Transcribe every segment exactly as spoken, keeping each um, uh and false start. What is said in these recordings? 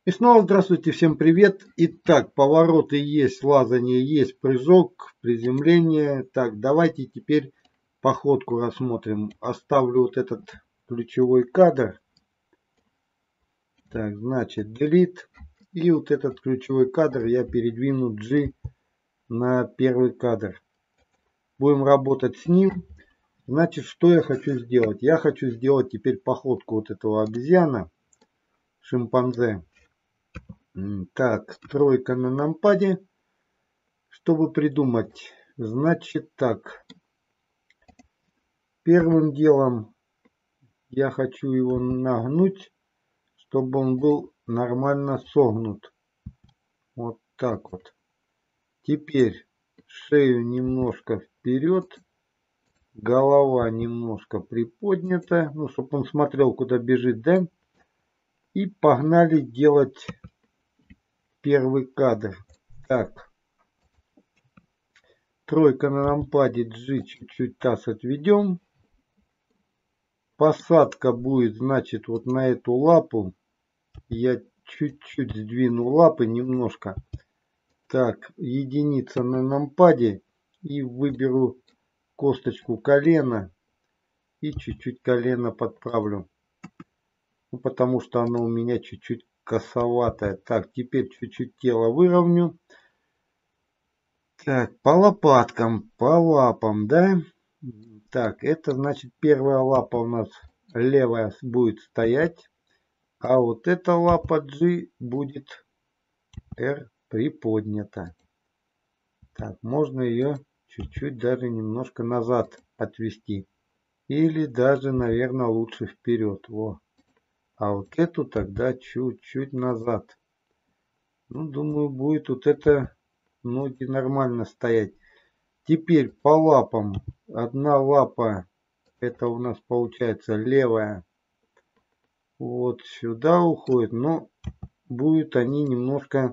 И снова здравствуйте, всем привет. Итак, повороты есть, лазание есть, прыжок, приземление. Так, давайте теперь походку рассмотрим. Оставлю вот этот ключевой кадр. Так, значит, delete. И вот этот ключевой кадр я передвину G на первый кадр. Будем работать с ним. Значит, что я хочу сделать? Я хочу сделать теперь походку вот этого обезьяна, шимпанзе. Так, тройка на нампаде. Чтобы придумать, значит так. Первым делом я хочу его нагнуть, чтобы он был нормально согнут. Вот так вот. Теперь шею немножко вперед. Голова немножко приподнята. Ну, чтобы он смотрел, куда бежит, да? И погнали делать первый кадр. Так. Тройка на нампаде G, чуть-чуть таз отведем. Посадка будет, значит, вот на эту лапу. Я чуть-чуть сдвину лапы немножко. Так, единица на нампаде. И выберу косточку колена. И чуть-чуть колено подправлю. Ну, потому что оно у меня чуть-чуть косоватое. Так, теперь чуть-чуть тело выровню. Так, по лопаткам, по лапам, да? Так, это значит первая лапа у нас левая будет стоять. А вот эта лапа G будет R приподнята. Так, можно ее чуть-чуть даже немножко назад отвести. Или даже, наверное, лучше вперед. Во. А вот эту тогда чуть-чуть назад. Ну, думаю, будет вот это ноги нормально стоять. Теперь по лапам. Одна лапа, это у нас получается левая. Вот сюда уходит. Но будут они немножко,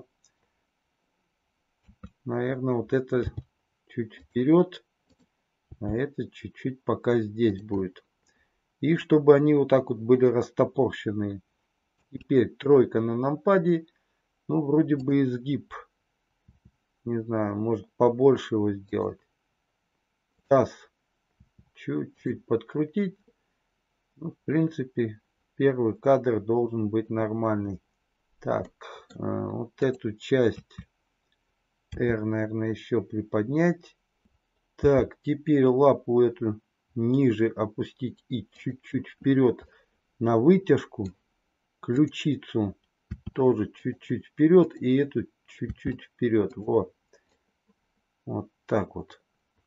наверное, вот это чуть вперед. А это чуть-чуть пока здесь будет. И чтобы они вот так вот были растопорщенные. Теперь тройка на нампаде. Ну, вроде бы изгиб. Не знаю, может побольше его сделать. Таз чуть-чуть подкрутить. Ну, в принципе, первый кадр должен быть нормальный. Так, вот эту часть R, наверное, еще приподнять. Так, теперь лапу эту ниже опустить и чуть-чуть вперед на вытяжку. Ключицу тоже чуть-чуть вперед и эту чуть-чуть вперед. Вот. Вот так вот.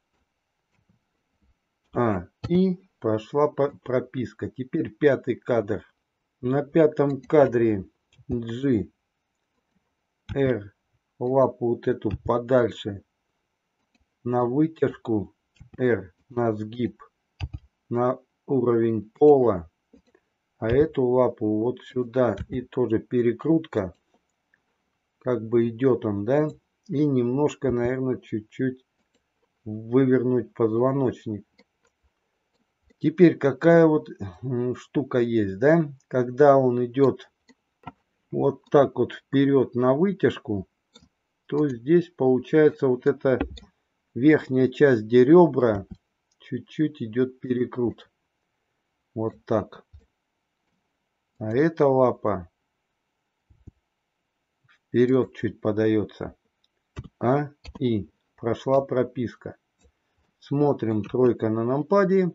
А, и пошла прописка. Теперь пятый кадр. На пятом кадре G, R, лапу вот эту подальше на вытяжку, R на сгиб, на уровень пола, а эту лапу вот сюда и тоже перекрутка, как бы идет он, да, и немножко, наверное, чуть-чуть вывернуть позвоночник. Теперь какая вот штука есть, да, когда он идет вот так вот вперед на вытяжку, то здесь получается вот эта верхняя часть, где ребра, чуть-чуть идет перекрут. Вот так. А эта лапа вперед чуть подается. А, и прошла прописка. Смотрим, тройка на нампаде.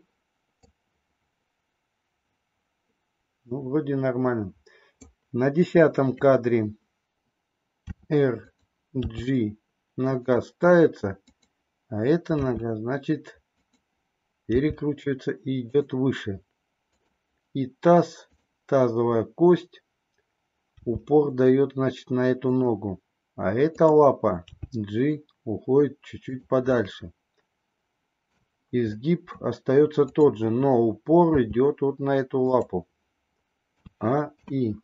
Ну, вроде нормально. На десятом кадре R, G, нога ставится, а эта нога, значит, перекручивается и идет выше. И таз, тазовая кость, упор дает, значит, на эту ногу. А эта лапа G уходит чуть-чуть подальше. Изгиб остается тот же, но упор идет вот на эту лапу. А, и.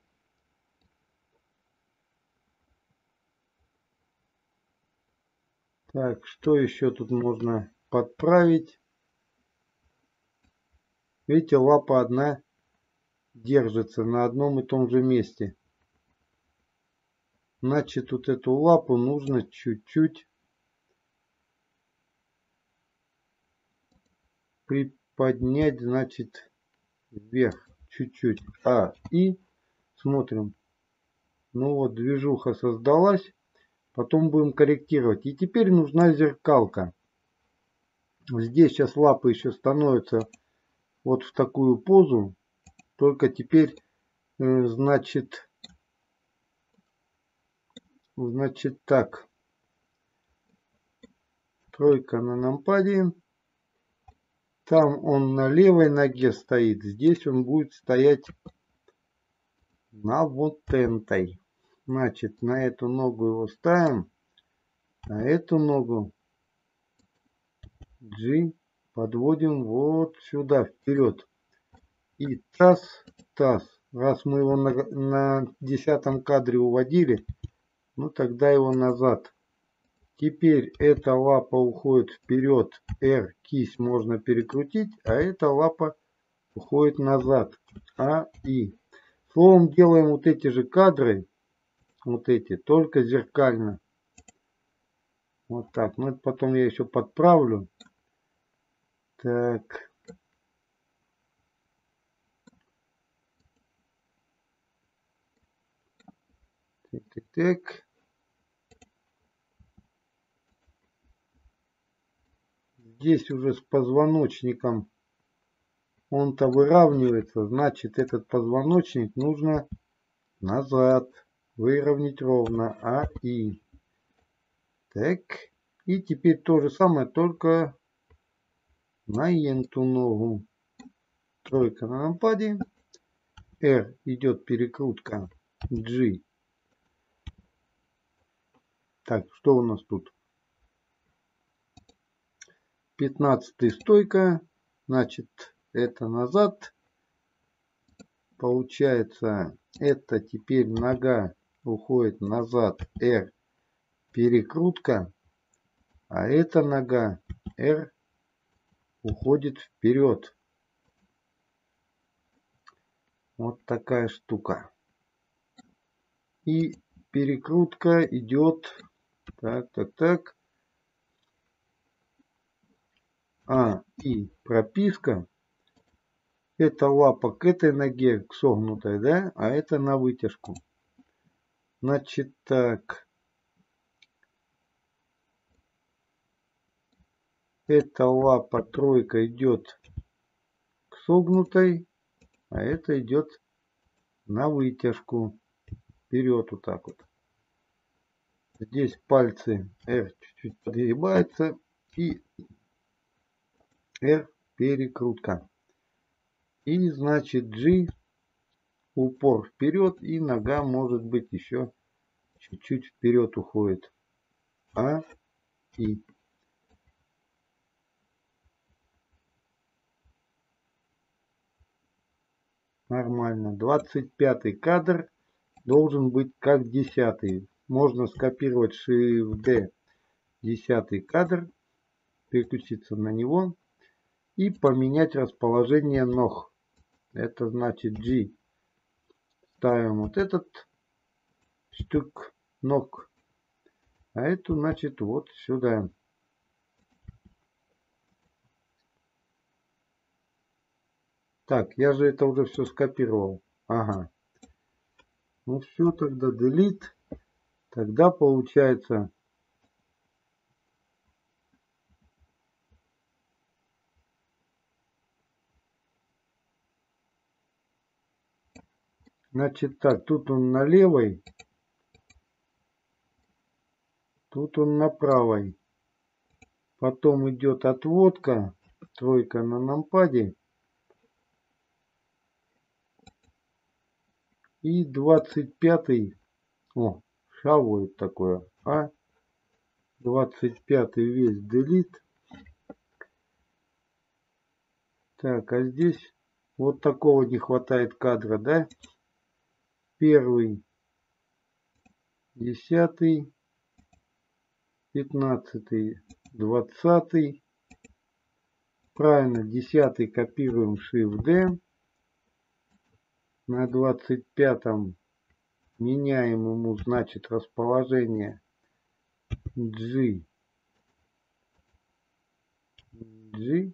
Так, что еще тут можно подправить? Видите, лапа одна держится на одном и том же месте. Значит, вот эту лапу нужно чуть-чуть приподнять, значит, вверх. Чуть-чуть. А, и смотрим. Ну вот, движуха создалась. Потом будем корректировать. И теперь нужна зеркалка. Здесь сейчас лапы еще становятся вот в такую позу. Только теперь, э, значит, значит так. Тройка на нампаде. Там он на левой ноге стоит. Здесь он будет стоять на вот этой. Значит, на эту ногу его ставим. А эту ногу G подводим вот сюда, вперед. И таз, таз. Раз мы его на, на десятом кадре уводили, ну тогда его назад. Теперь эта лапа уходит вперед. R, кисть можно перекрутить, а эта лапа уходит назад. А, И. Словом, делаем вот эти же кадры. Вот эти, только зеркально. Вот так. Ну, это потом я еще подправлю. Так. Так, так, так. Здесь уже с позвоночником он-то выравнивается. Значит, этот позвоночник нужно назад. Выровнять ровно. А, И. Так. И теперь то же самое, только на эту ногу. Тройка на нампаде. R идет перекрутка. G. Так, что у нас тут? пятнадцатая стойка. Значит, это назад. Получается, это теперь нога уходит назад. R. Перекрутка. А эта нога R уходит вперед. Вот такая штука. И перекрутка идет. Так, так, так. А, и прописка. Это лапа к этой ноге, к согнутой, да? А это на вытяжку. Значит так. Эта лапа тройка идет к согнутой, а это идет на вытяжку. Вперед вот так вот. Здесь пальцы R чуть-чуть подгибаются и R перекрутка. И значит G упор вперед, и нога может быть еще чуть-чуть вперед уходит. А, И. Нормально. двадцать пятый кадр должен быть как десятый. Можно скопировать Shift-D десятый кадр, переключиться на него и поменять расположение ног. Это значит G. Ставим вот этот штук ног, а эту, значит, вот сюда. Так, я же это уже все скопировал. Ага. Ну все, тогда delete. Тогда получается... Значит так, тут он на левой, тут он на правой. Потом идет отводка, тройка на нампаде. И двадцать пятый, о, шавует такое, а двадцать пятый весь delete. Так, а здесь вот такого не хватает кадра, да? Первый, десятый, пятнадцатый, двадцатый. Правильно, десятый копируем Shift-D. На двадцать пятом Меняем ему, значит, расположение G. G.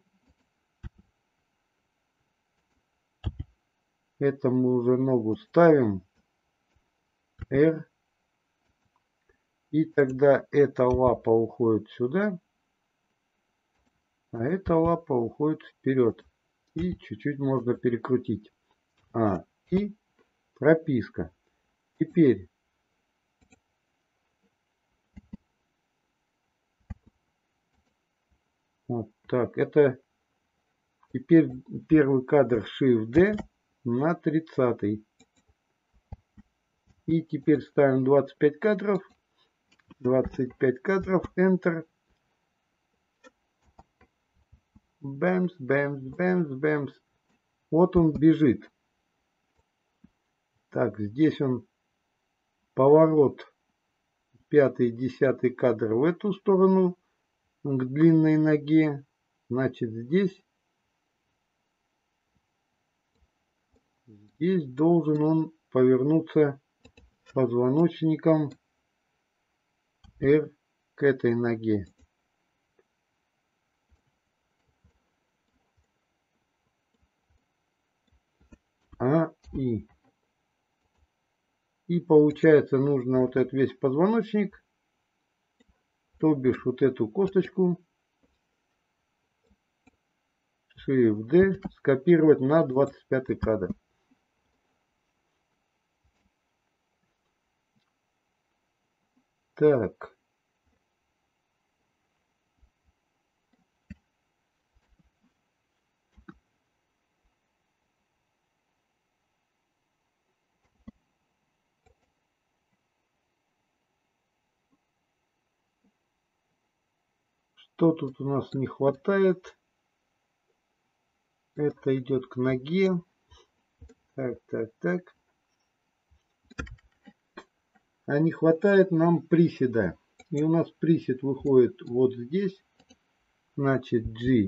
Это мы уже ногу ставим. R. И тогда эта лапа уходит сюда. А эта лапа уходит вперед. И чуть-чуть можно перекрутить. А. И прописка. Теперь вот так. Это теперь первый кадр Shift-D на тридцатый. И теперь ставим двадцать пять кадров. двадцать пять кадров. Enter. Бэмс, бэмс, бэмс, бэмс. Вот он бежит. Так, здесь он поворот. Пятый, десятый кадр в эту сторону. К длинной ноге. Значит, здесь. Здесь должен он повернуться позвоночником R к этой ноге. А, И. И получается нужно вот этот весь позвоночник, то бишь вот эту косточку, Shift-D, скопировать на двадцать пятый кадр. Так. Что тут у нас не хватает? Это идет к ноге. Так, так, так. А не хватает нам приседа. И у нас присед выходит вот здесь. Значит, G.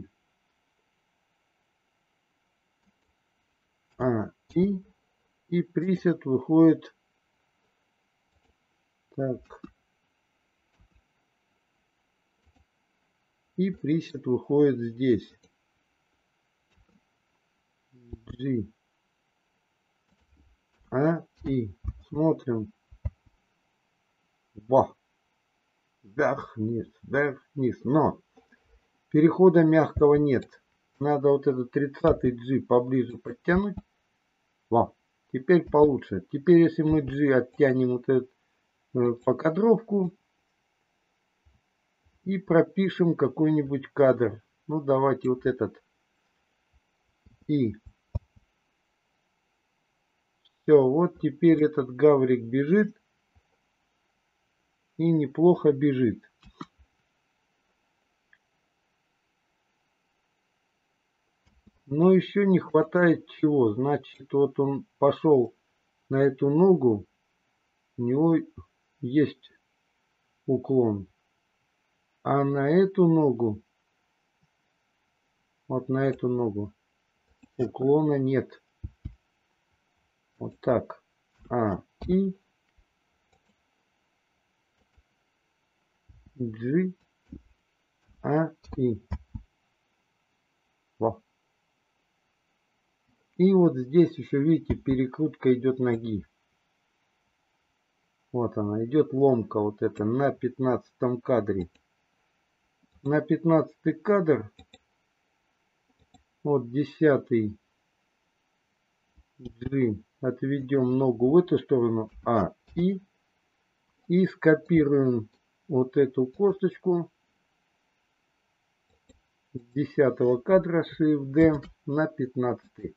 А, И. И присед выходит. Так. И присед выходит здесь. G. А, И. Смотрим. Во. Вверх-вниз, вверх-вниз. Но перехода мягкого нет. Надо вот этот тридцатый G поближе подтянуть. Во. Теперь получше. Теперь если мы G оттянем вот эту э, покадровку и пропишем какой-нибудь кадр. Ну давайте вот этот. И. Все, вот теперь этот гаврик бежит. И неплохо бежит. Но еще не хватает чего. Значит, вот он пошел на эту ногу. У него есть уклон. А на эту ногу, вот на эту ногу, уклона нет. Вот так. А, И. G. А, И. Во. И вот здесь еще, видите, перекрутка идет ноги. Вот она, идет ломка вот эта на пятнадцатом кадре. На пятнадцатый кадр, вот десятый G, отведем ногу в эту сторону, А, И. И скопируем вот эту косточку с десятого кадра Shift-D на пятнадцатый.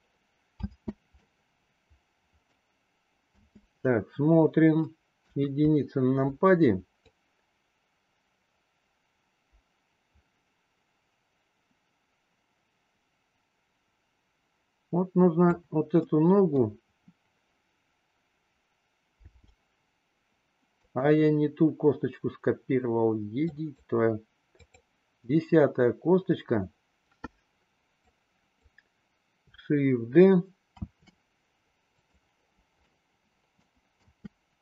Так, смотрим. Единица на нампаде. Вот нужно вот эту ногу. А я не ту косточку скопировал. Еди, твоя. Десятая косточка. Shift-D.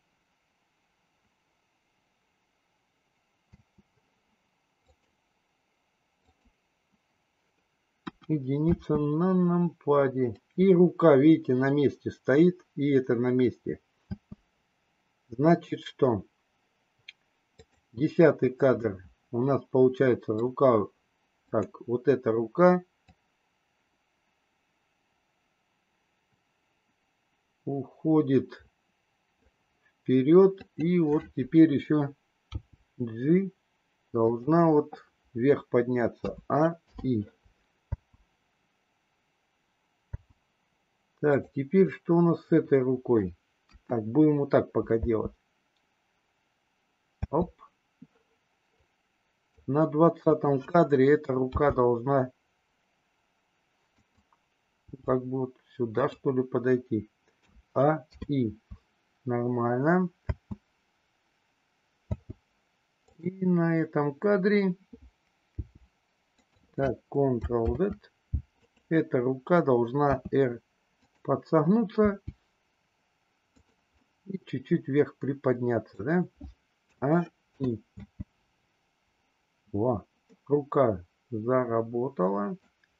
единица на нампаде. И рука, видите, на месте стоит, и это на месте. Значит, что десятый кадр у нас получается рука, так, вот эта рука уходит вперед, и вот теперь еще G должна вот вверх подняться. А, И. Так, теперь что у нас с этой рукой? Так, будем вот так пока делать. Оп. На двадцатом кадре эта рука должна как бы вот сюда что ли подойти. А, И. Нормально. И на этом кадре, так, контрол-Z, эта рука должна R подсогнуться и чуть-чуть вверх приподняться, да? А, И. Во, рука заработала.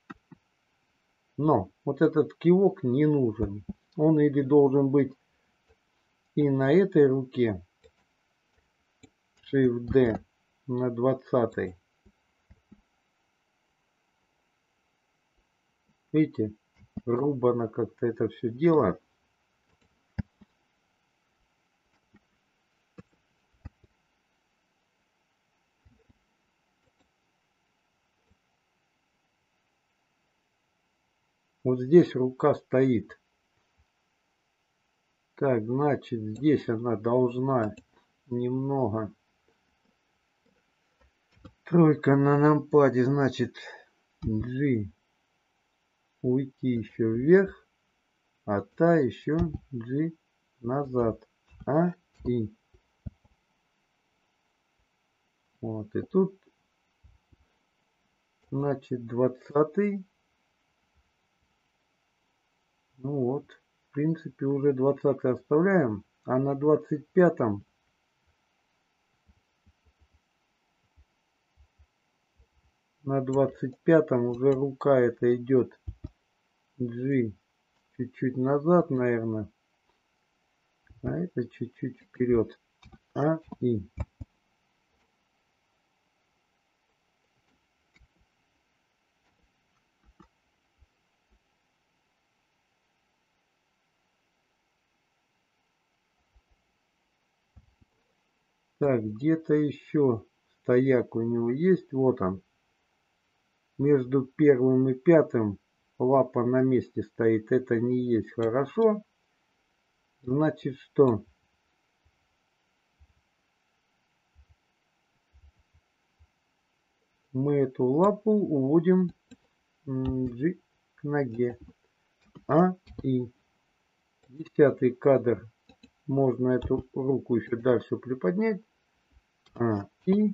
Но вот этот кивок не нужен. Он или должен быть и на этой руке, Shift-D, на двадцатой. Видите, рубано как-то это все дело. Вот здесь рука стоит. Так, значит, здесь она должна немного. Тройка на нампаде, значит, G уйти еще вверх, а та еще G назад. А, И. Вот, и тут, значит, двадцатый. Ну вот, в принципе, уже двадцатый оставляем, а на двадцать пятом на двадцать пятом уже рука эта идет G чуть-чуть назад, наверное, а это чуть-чуть вперед. А, И. Так, где-то еще стояк у него есть. Вот он. Между первым и пятым лапа на месте стоит. Это не есть хорошо. Значит, что? Мы эту лапу уводим G к ноге. А, И. Десятый кадр. Можно эту руку еще дальше приподнять. А, И.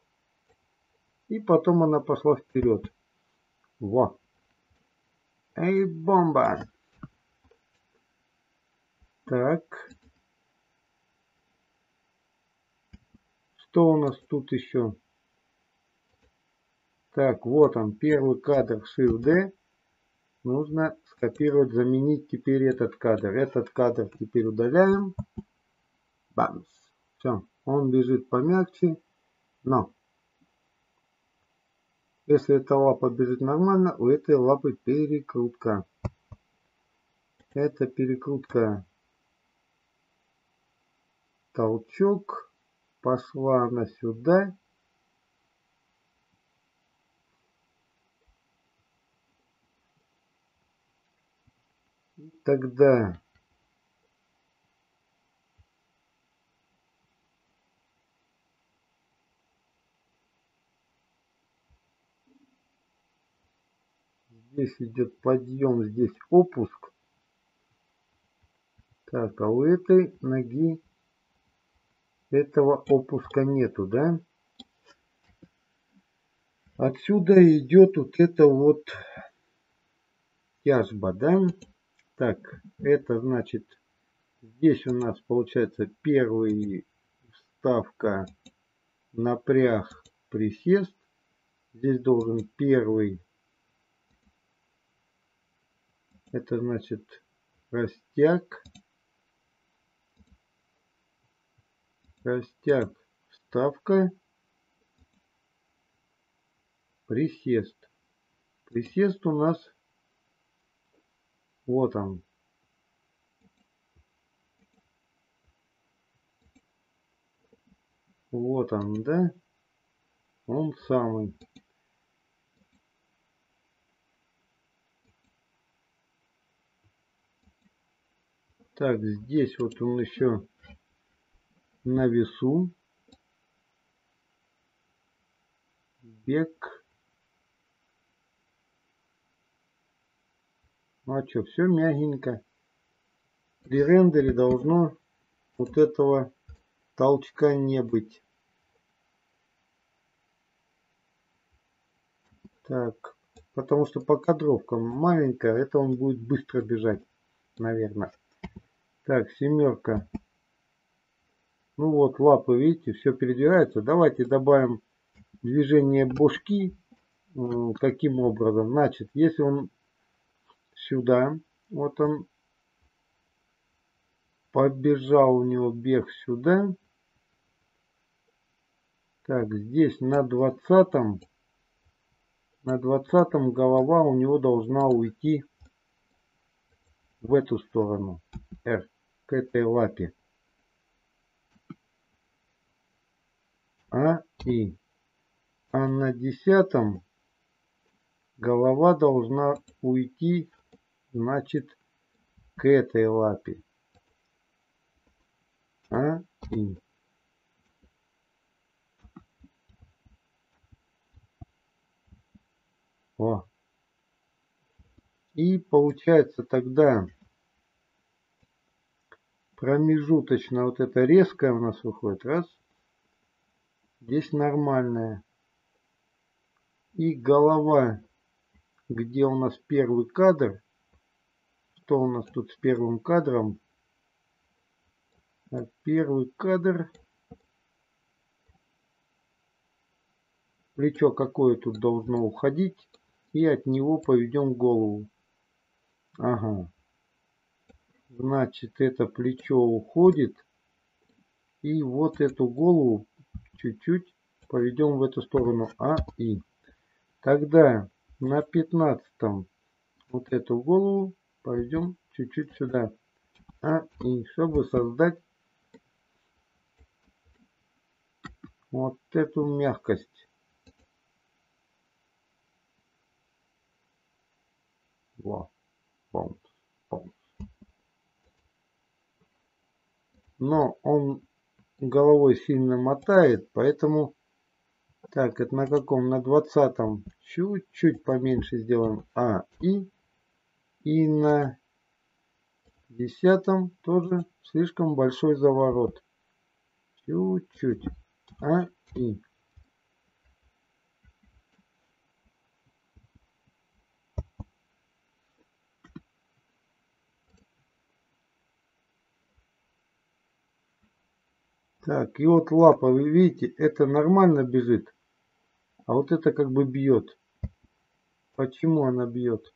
И потом она пошла вперед. Во. Эй, бомба. Так. Что у нас тут еще? Так, вот он, первый кадр Shift-D. Нужно скопировать, заменить теперь этот кадр. Этот кадр теперь удаляем. Бамс. Все, он бежит помягче. Но, если эта лапа бежит нормально, у этой лапы перекрутка. Это перекрутка. Толчок. Пошла она сюда. Тогда здесь идет подъем, здесь опуск. Так, а у этой ноги этого опуска нету, да? Отсюда идет вот это вот тяжба, да? Так, это значит, здесь у нас получается первый вставка, напряг, присест. Здесь должен первый Это значит растяг. Растяг. Вставка. Присест. Присест у нас вот он. Вот он, да? Он самый. Так, здесь вот он еще на весу. Бег. Ну а что, все мягенько. При рендере должно вот этого толчка не быть. Так, потому что по кадровка маленькая, это он будет быстро бежать, наверное. Так, семерка. Ну вот, лапы, видите, все передвигается. Давайте добавим движение башки. Каким образом? Значит, если он сюда, вот он побежал, у него бег сюда. Так, здесь на двадцатом, на двадцатом голова у него должна уйти в эту сторону, R, к этой лапе. А, и. А на десятом голова должна уйти, значит, к этой лапе. А, и. О. И получается тогда промежуточно вот это резкое у нас выходит. Раз. Здесь нормальная. И голова, где у нас первый кадр. Что у нас тут с первым кадром? Первый кадр. Плечо какое тут должно уходить. И от него поведем голову. Ага. Значит, это плечо уходит. И вот эту голову чуть-чуть поведем в эту сторону. А, и. Тогда на пятнадцатом вот эту голову поведем чуть-чуть сюда. А, и. Чтобы создать вот эту мягкость. Во. Бом. Бом. Но он головой сильно мотает, поэтому так, это на каком? На двадцатом чуть-чуть поменьше сделаем. А, и. И на десятом тоже слишком большой заворот. Чуть-чуть. А, и. Так, и вот лапа, вы видите, это нормально бежит. А вот это как бы бьет. Почему она бьет?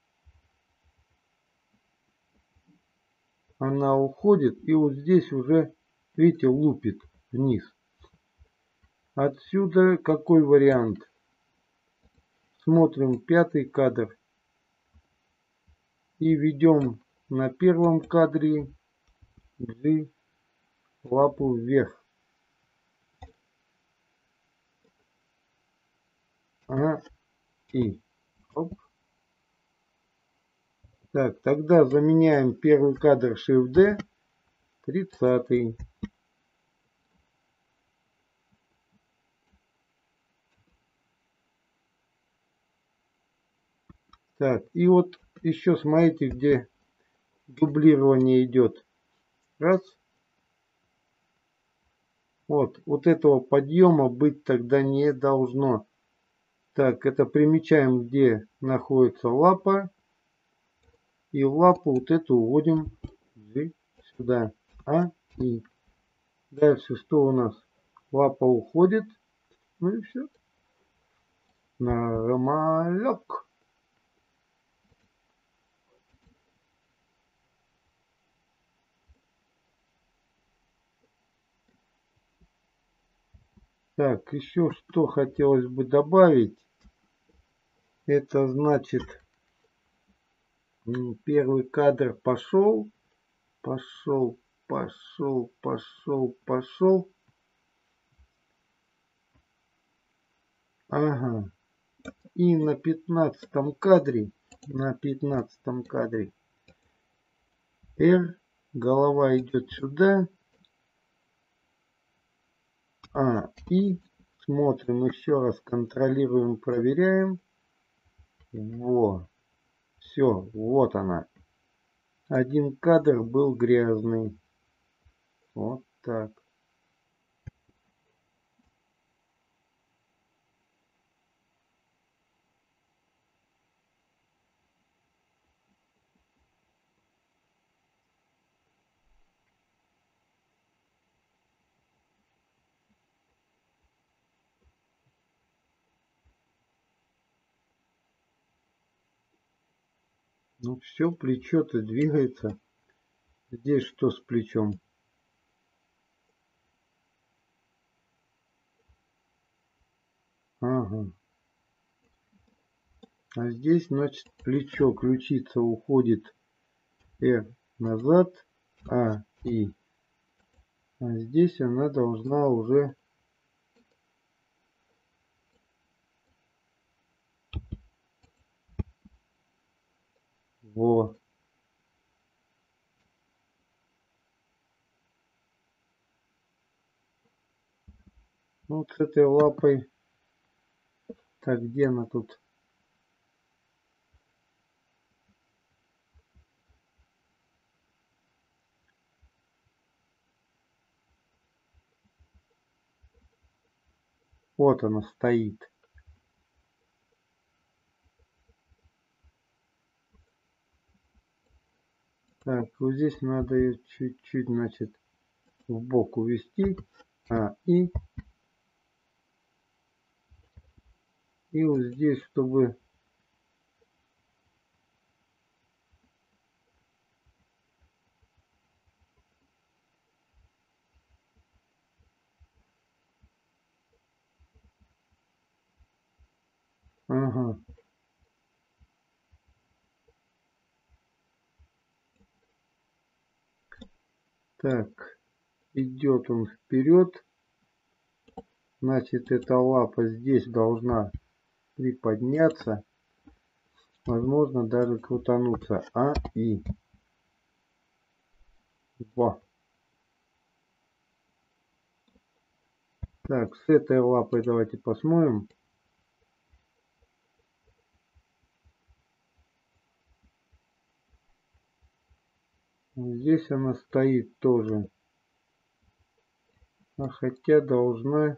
Она уходит и вот здесь уже, видите, лупит вниз. Отсюда какой вариант? Смотрим пятый кадр. И ведем на первом кадре G лапу вверх. А, и. Оп. Так, тогда заменяем первый кадр Shift-D, тридцатый. Так, и вот еще смотрите, где дублирование идет. Раз. Вот, вот этого подъема быть тогда не должно. Так, это примечаем, где находится лапа. И лапу вот эту уводим сюда. А, и. Дальше что у нас? Лапа уходит. Ну и все. Нормалек. Так, еще что хотелось бы добавить. Это значит, первый кадр пошел, пошел, пошел, пошел, пошел. Ага. И на пятнадцатом кадре, на пятнадцатом кадре R, голова идет сюда. А, и смотрим еще раз, контролируем, проверяем. Во. Все, вот она. Один кадр был грязный. Вот так. Ну все, плечо-то двигается. Здесь что с плечом? Ага. А здесь, значит, плечо, ключица уходит R назад, А, И. А здесь она должна уже... Во. Вот с этой лапой. Так, где она тут? Вот она стоит. Так, вот здесь надо ее чуть-чуть, значит, в бок увести. А, и... И вот здесь, чтобы... Ага. Так, идет он вперед. Значит, эта лапа здесь должна приподняться. Возможно, даже крутануться. А, И. Во. Так, с этой лапой давайте посмотрим. Здесь она стоит тоже. А хотя должна...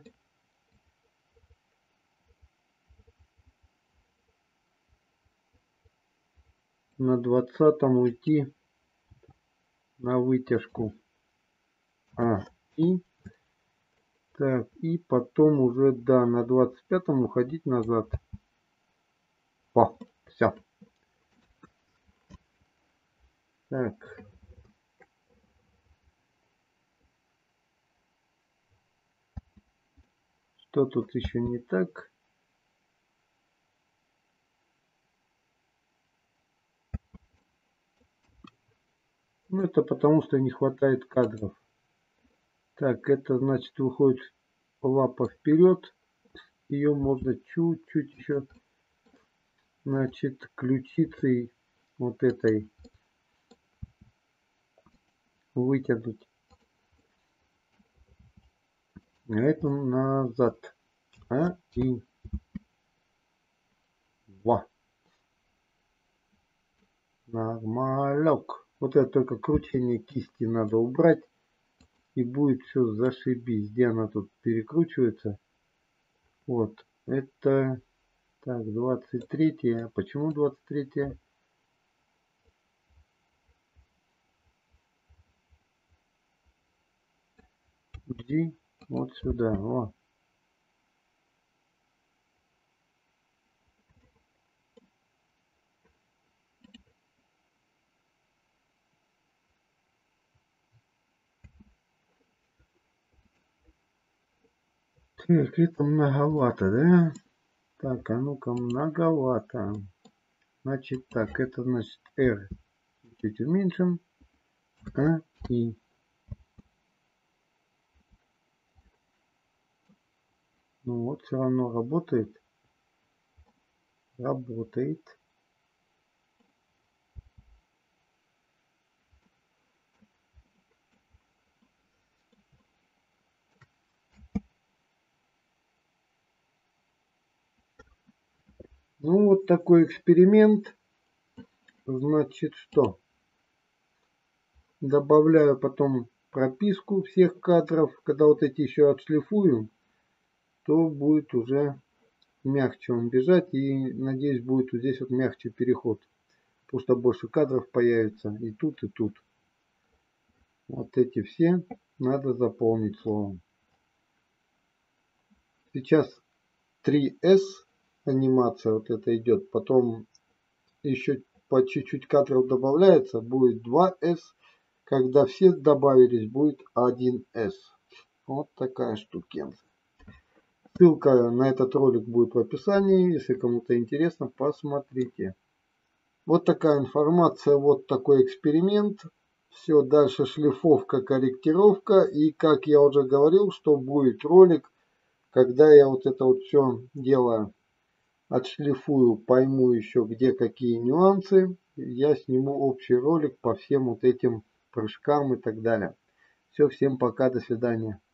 на двадцатом уйти на вытяжку. А, И. Так, и потом уже, да, на двадцать пятом уходить назад. О, все. Так. Что тут еще не так? Ну, это потому, что не хватает кадров. Так, это значит выходит лапа вперед. Ее можно чуть-чуть еще, значит, ключицей вот этой вытянуть. А это назад. А, И. Во. Нормалек. Вот это только кручение кисти надо убрать. И будет все зашибись. Где она тут перекручивается? Вот. Это... Так, двадцать третье. Почему двадцать третье? G. Вот сюда. О. Так, это многовато, да? Так, а ну-ка, многовато. Значит так, это значит R чуть уменьшим, а и ну вот все равно работает, работает. Ну вот такой эксперимент. Значит что? Добавляю потом прописку всех кадров. Когда вот эти еще отшлифую, то будет уже мягче он бежать. И надеюсь, будет вот здесь вот мягче переход. Потому что больше кадров появится и тут, и тут. Вот эти все надо заполнить словом. Сейчас три эс анимация вот это идет. Потом еще по чуть-чуть кадров добавляется. Будет два эс. Когда все добавились, будет один эс. Вот такая штукенция. Ссылка на этот ролик будет в описании. Если кому-то интересно, посмотрите. Вот такая информация, вот такой эксперимент. Все, дальше шлифовка, корректировка. И как я уже говорил, что будет ролик, когда я вот это вот все дело отшлифую, пойму еще где какие нюансы. Я сниму общий ролик по всем вот этим прыжкам и так далее. Все, всем пока, до свидания.